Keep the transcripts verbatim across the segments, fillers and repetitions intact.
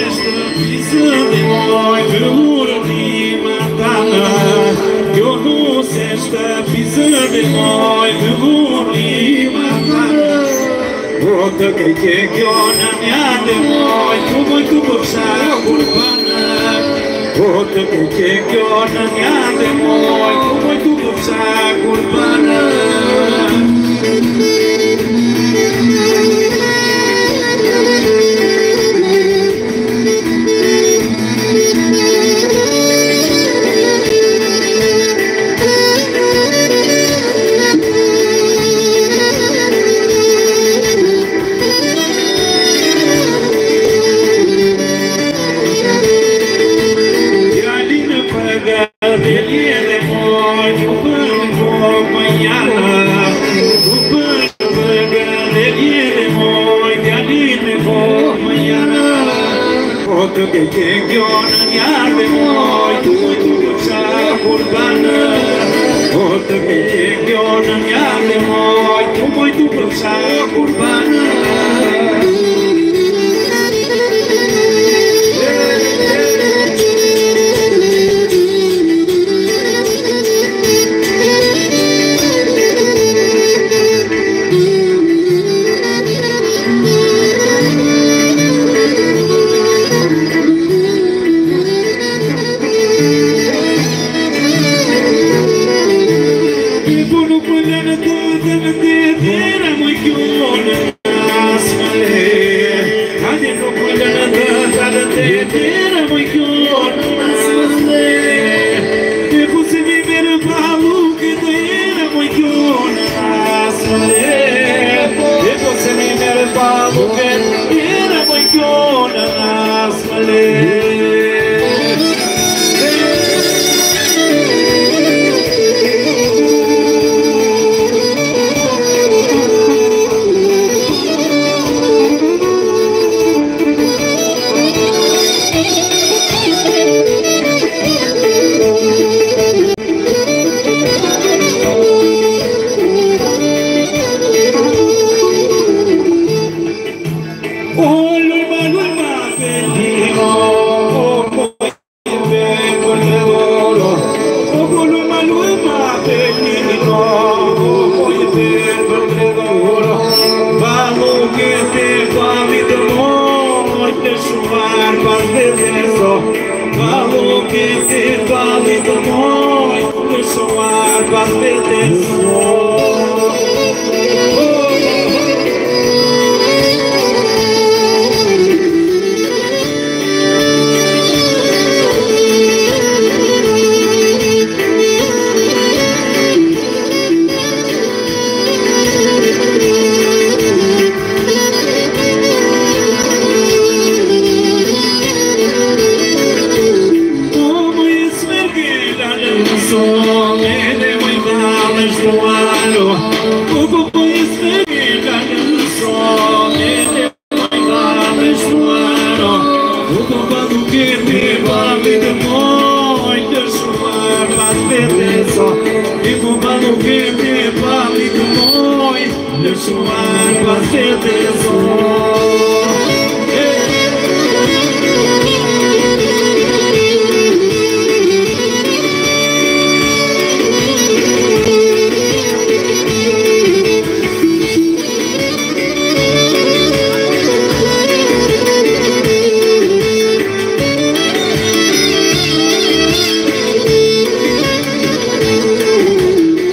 esta pisa de moi pelo rima tana. Eu não sei esta pisa de moi pelo rima tana. Bota que que que ona minha de moi tu muito puxar urbana. Bota que que que ona minha de moi tu muito puxar urbana. Que que que ona minha de moi tu muito puxar urbana. Bota que que que ona minha de moi tu muito puxar urbana.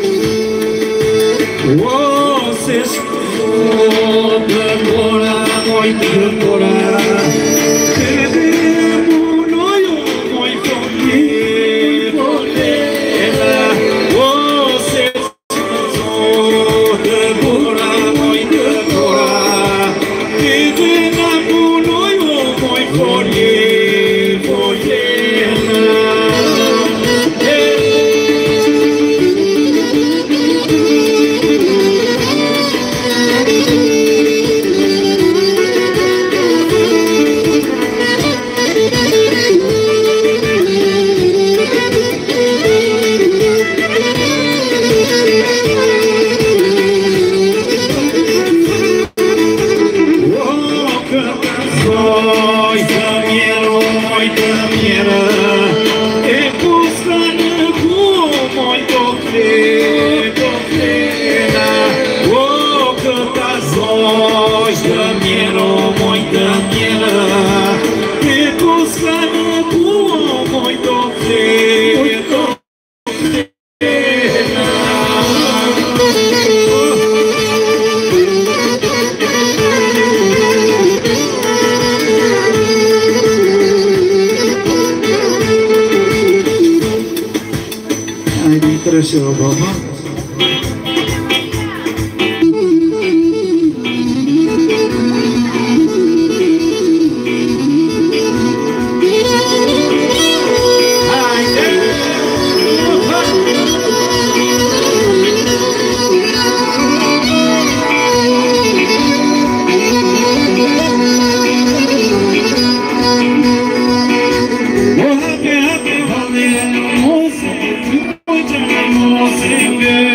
Vocês, oh, muita mierda, e buscando como toque, toquena, o cantas voz da mierda, muita mierda, e buscando como toque, toquena. Красиво, баба. Singing